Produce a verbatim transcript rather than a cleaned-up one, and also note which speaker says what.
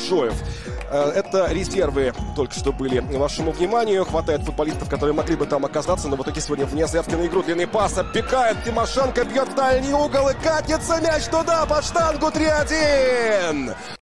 Speaker 1: Большоев. Это резервы только что были вашему вниманию. Хватает футболистов, которые могли бы там оказаться, но в итоге сегодня вне заявки на игру. Длинный пас, оббегает Тимошенко, бьет в дальний угол и катится мяч туда, под штангу три один.